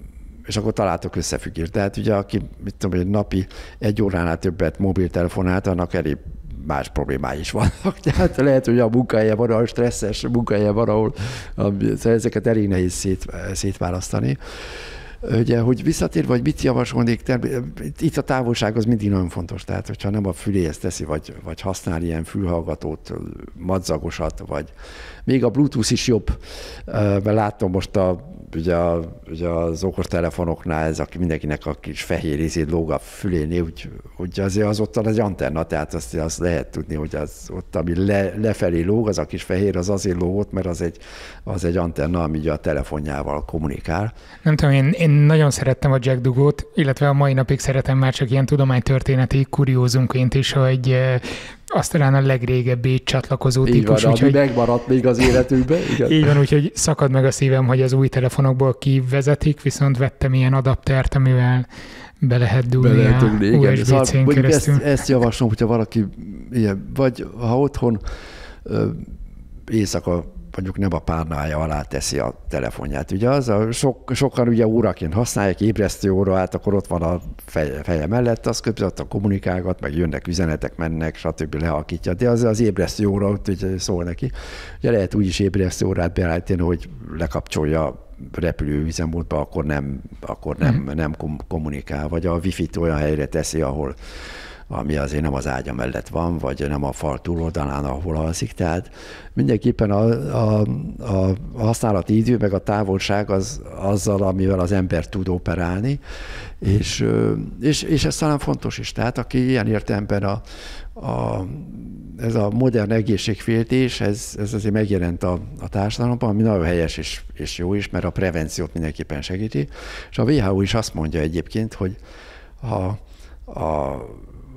és akkor találtok összefüggést. Tehát ugye, aki mit tudom, egy napi egy óránál többet mobiltelefonált, annak elég más problémái is vannak. Tehát lehet, hogy a munkahelye van, ahol stresszes munkahelye van, ahol ezeket elég nehéz szét, szétválasztani. Ugye, hogy visszatérve, vagy mit javasolnék, itt a távolság az mindig nagyon fontos. Tehát, hogyha nem a füléhez teszi, vagy, vagy használ ilyen fülhallgatót, madzagosat, vagy még a Bluetooth is jobb, mert látom most a Ugye, a, ugye az okostelefonoknál ez aki mindenkinek a kis fehér ízét lóg a fülénél, úgy, úgy azért az ott egy antenna, tehát azt, azt lehet tudni, hogy az ott, ami le, lefelé lóg, az a kis fehér, az azért lógott, mert az egy, az egy antenna, ami ugye a telefonjával kommunikál. Nem tudom, én, én nagyon szerettem a Jack Dugót, illetve a mai napig szeretem már csak ilyen tudománytörténeti kuriózumként is, hogy az talán a legrégebbi csatlakozó így típus. Van, úgyhogy megmaradt még az életünkben. Igen. Így van, úgyhogy szakad meg a szívem, hogy az új telefonokból kivezetik, viszont vettem ilyen adaptert, amivel be lehet dugni be a u es bé cén keresztül. Ezt, ezt javaslom, hogyha valaki ilyen, vagy ha otthon ö, éjszaka mondjuk nem a párnája alá teszi a telefonját. Ugye az a sok, sokan ugye óraként használják, ébresztő óra, hát akkor ott van a feje, feje mellett, az között a kommunikálgat, meg jönnek üzenetek, mennek, stb. Lehalkítja. De az az ébresztő óra, ott ugye szól neki. Ugye lehet úgy is ébresztő órát beállítani, hogy lekapcsolja repülő üzemmódba, akkor nem, akkor nem, mm. nem kommunikál, vagy a wifi-t olyan helyre teszi, ahol ami azért nem az ágya mellett van, vagy nem a fal túloldalán, ahol alszik. Tehát mindenképpen a, a, a használati idő, meg a távolság az azzal, amivel az ember tud operálni, és, és, és ez talán fontos is. Tehát aki ilyen értelemben a, a, ez a modern egészségféltés, ez, ez azért megjelent a, a társadalomban, ami nagyon helyes és, és jó is, mert a prevenciót mindenképpen segíti. És a vé há o is azt mondja egyébként, hogy a, a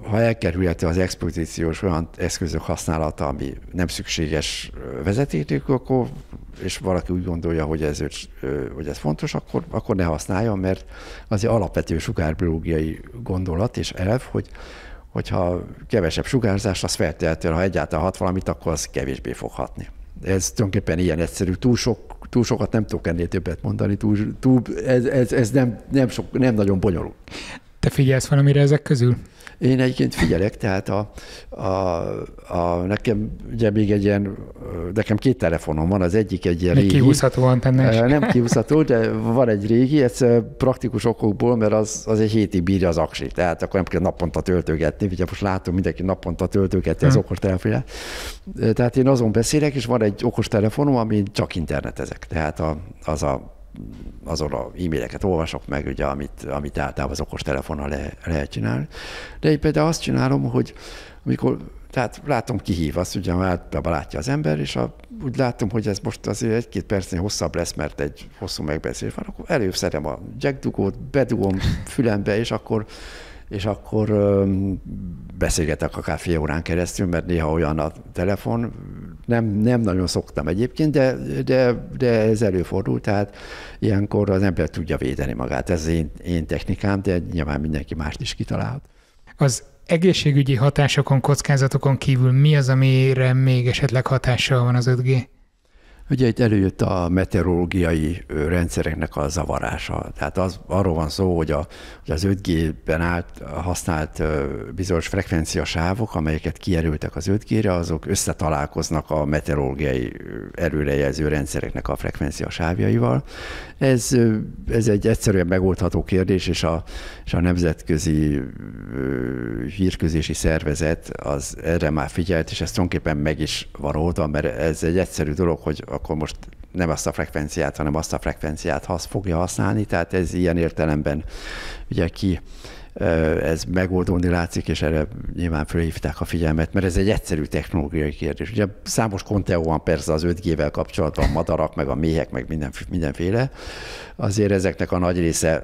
ha elkerülhető az expozíciós olyan eszközök használata, ami nem szükséges vezetéknélkül, akkor, és valaki úgy gondolja, hogy ez, hogy ez fontos, akkor, akkor ne használjon, mert azért alapvető sugárbiológiai gondolat és elv, hogy hogyha kevesebb sugárzás, az feltétlenül, ha egyáltalán hat valamit, akkor az kevésbé fog hatni. Ez tulajdonképpen ilyen egyszerű, túl, sok, túl sokat nem tudok ennél többet mondani, túl, túl, ez, ez, ez nem, nem, sok, nem nagyon bonyolult. Te figyelsz valamire ezek közül? Én egyébként figyelek, tehát a, a, a, nekem ugye még egy ilyen, nekem két telefonom van, az egyik egy ilyen régi. Kihúzható antennás. Nem kihúzható, de van egy régi, ez praktikus okokból, mert az, az egy hétig bírja az aksi, tehát akkor nem kell naponta töltögetni, ugye most látom, mindenki naponta töltögetni az hmm. okostelefonját. Tehát én azon beszélek, és van egy okostelefonom, amin csak internetezek, tehát a, az a azon a e-maileket olvasok meg, ugye, amit, amit általában az okostelefonnal le, lehet csinálni. De én például azt csinálom, hogy amikor, tehát látom, kihív, azt ugye általában látja az ember, és a, úgy látom, hogy ez most azért egy-két percnél hosszabb lesz, mert egy hosszú megbeszélés van, akkor előszedem a jackdugót, bedugom fülembe, és akkor és akkor öm, beszélgetek akár fél órán keresztül, mert néha olyan a telefon, nem, nem nagyon szoktam egyébként, de, de, de ez előfordul, tehát ilyenkor az ember tudja védeni magát. Ez az én, én technikám, de nyilván mindenki mást is kitalálhat. Az egészségügyi hatásokon, kockázatokon kívül mi az, amire még esetleg hatással van az öt G? Ugye itt előjött a meteorológiai rendszereknek a zavarása. Tehát az, arról van szó, hogy, a, hogy az öt G-ben át, használt bizonyos frekvenciasávok, amelyeket kijelöltek az öt G-re, azok összetalálkoznak a meteorológiai előrejelző rendszereknek a frekvenciasávjaival. Ez, ez egy egyszerűen megoldható kérdés, és a, és a Nemzetközi Hírközlési Szervezet az erre már figyelt, és ez tulajdonképpen meg is van oldva, mert ez egy egyszerű dolog, hogy akkor most nem azt a frekvenciát, hanem azt a frekvenciát hasz, fogja használni, tehát ez ilyen értelemben ugye ki ez megoldódni látszik, és erre nyilván fölhívták a figyelmet, mert ez egy egyszerű technológiai kérdés. Ugye számos konteó van persze az öt G-vel kapcsolatban, madarak, meg a méhek, meg minden, mindenféle. Azért ezeknek a nagy része,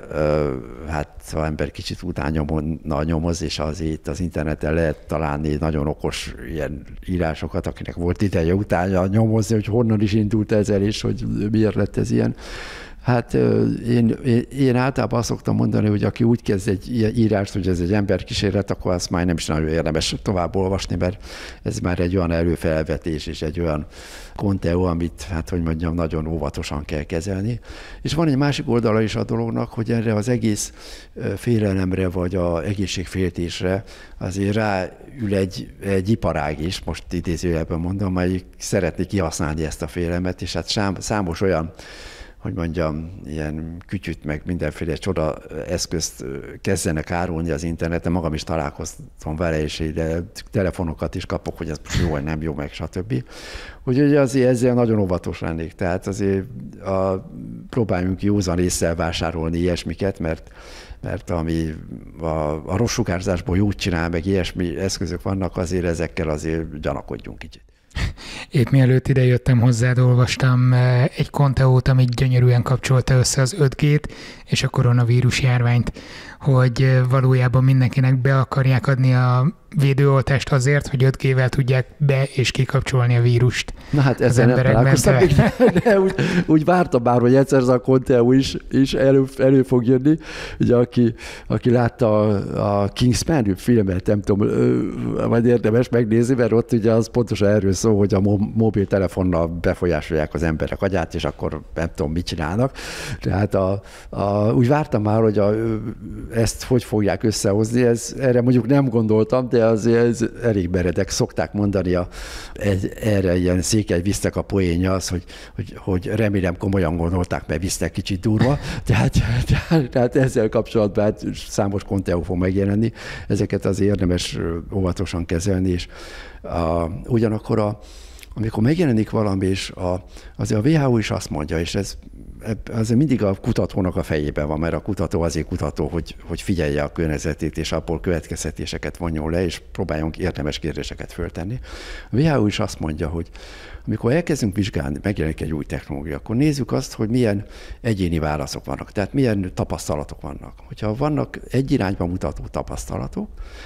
hát ha ember kicsit utánnyomozna nyomoz, és azért az interneten lehet találni nagyon okos ilyen írásokat, akinek volt ideje utána nyomozni, hogy honnan is indult ezzel, és hogy miért lett ez ilyen. Hát én, én általában azt szoktam mondani, hogy aki úgy kezd egy ilyen írást, hogy ez egy emberkísérlet, akkor azt már nem is nagyon érdemes tovább olvasni, mert ez már egy olyan előfelvetés és egy olyan konteó, amit, hát hogy mondjam, nagyon óvatosan kell kezelni. És van egy másik oldala is a dolognak, hogy erre az egész félelemre, vagy az egészségféltésre azért ráül egy, egy iparág is, most idézőjelben mondom, melyik szeretné kihasználni ezt a félelmet, és hát számos olyan, hogy mondjam, ilyen kütyüt, meg mindenféle csoda eszközt kezdenek árulni az interneten. Magam is találkoztam vele, és ide telefonokat is kapok, hogy ez most jó, vagy nem jó, meg stb. Úgyhogy azért ezzel nagyon óvatos lennék. Tehát azért a, próbáljunk józan ésszel vásárolni ilyesmiket, mert mert ami a, a rossz sugárzásból jót csinál, meg ilyesmi eszközök vannak, azért ezekkel azért gyanakodjunk kicsit. Épp mielőtt ide jöttem hozzád, olvastam egy konteót, amit gyönyörűen kapcsolta össze az öt G-t és a koronavírus járványt, hogy valójában mindenkinek be akarják adni a védőoltást azért, hogy öt G-vel tudják be- és kikapcsolni a vírust. Na hát ezzel nem találkoztam, de, de úgy, úgy vártam már, hogy egyszer ez a konteó is, is elő, elő fog jönni. Ugye aki, aki látta a, a Kingsman filmet, nem tudom, majd érdemes megnézni, mert ott ugye az pontosan erről szól, hogy a mobiltelefonnal befolyásolják az emberek agyát, és akkor nem tudom, mit csinálnak. Tehát a, a, úgy vártam már, hogy a, ezt hogy fogják összehozni, ez, erre mondjuk nem gondoltam, de azért ez elég meredek. Szokták mondani, a, egy, erre ilyen székely visznek a poénja az, hogy, hogy, hogy remélem komolyan gondolták, mert visznek kicsit durva. Tehát, tehát, tehát ezzel kapcsolatban hát számos konteó fog megjelenni. Ezeket azért érdemes óvatosan kezelni, és a, ugyanakkor a, amikor megjelenik valami, és a, azért a W H O is azt mondja, és ez azért mindig a kutatónak a fejében van, mert a kutató azért kutató, hogy, hogy figyelje a környezetét, és abból következtetéseket vonjon le, és próbáljunk érdemes kérdéseket föltenni. A W H O is azt mondja, hogy amikor elkezdünk vizsgálni, megjelenik egy új technológia, akkor nézzük azt, hogy milyen egyéni válaszok vannak, tehát milyen tapasztalatok vannak. Hogyha vannak egy irányba mutató tapasztalatok,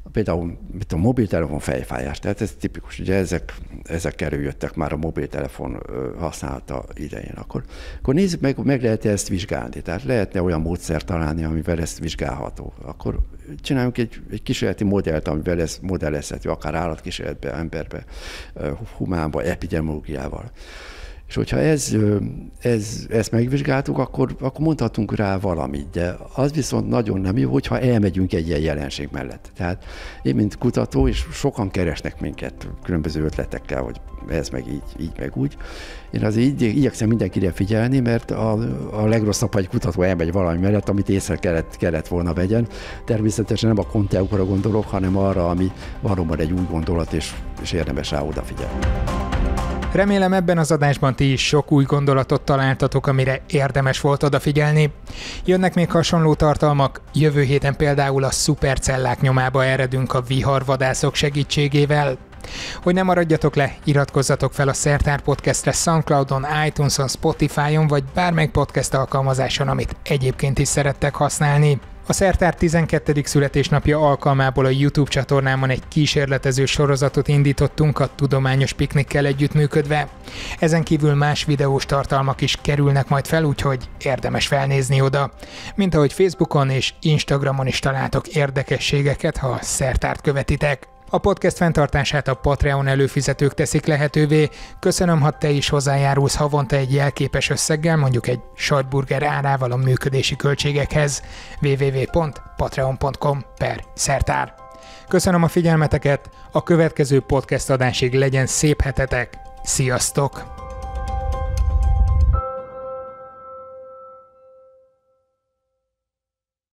Például mit a mobiltelefon fejfájás, tehát ez tipikus, ugye ezek, ezek előjöttek már a mobiltelefon használata idején. Akkor, akkor nézzük meg, meg lehet ezt vizsgálni, tehát lehetne olyan módszer találni, amivel ezt vizsgálható. Akkor csináljunk egy, egy kísérleti modellt, amivel ez modellezhető, akár állatkísérletbe, emberbe, humánba, epidemiológiával. És hogyha ez, ez, ezt megvizsgáltuk, akkor, akkor mondhatunk rá valamit, de az viszont nagyon nem jó, hogyha elmegyünk egy ilyen jelenség mellett. Tehát én, mint kutató, és sokan keresnek minket különböző ötletekkel, hogy ez meg így, így meg úgy. Én azért így, igyekszem mindenkire figyelni, mert a, a legrosszabb, ha egy kutató elmegy valami mellett, amit észre kellett, kellett volna vegyen. Természetesen nem a konteukra gondolok, hanem arra, ami valóban egy új gondolat, és, és érdemes rá odafigyelni. Remélem ebben az adásban ti is sok új gondolatot találtatok, amire érdemes volt odafigyelni. Jönnek még hasonló tartalmak, jövő héten például a szupercellák nyomába eredünk a viharvadászok segítségével. Hogy ne maradjatok le, iratkozzatok fel a Szertár Podcastre SoundCloudon, iTunes-on, Spotify-on vagy bármelyik podcast alkalmazáson, amit egyébként is szerettek használni. A Szertár tizenkettedik születésnapja alkalmából a YouTube csatornámon egy kísérletező sorozatot indítottunk a Tudományos Piknikkel együttműködve. Ezen kívül más videós tartalmak is kerülnek majd fel, úgyhogy érdemes felnézni oda. Mint ahogy Facebookon és Instagramon is találtok érdekességeket, ha a Szertárt követitek. A podcast fenntartását a Patreon előfizetők teszik lehetővé. Köszönöm, ha te is hozzájárulsz havonta egy jelképes összeggel, mondjuk egy sajtburger árával a működési költségekhez. double-u double-u double-u pont patreon pont com per szertár. Köszönöm a figyelmeteket, a következő podcast adásig legyen szép hetetek. Sziasztok!